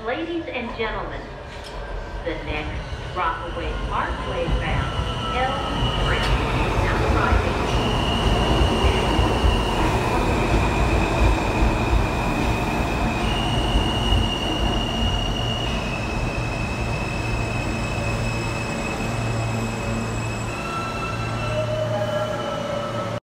Ladies and gentlemen, the next Rockaway Parkway bound L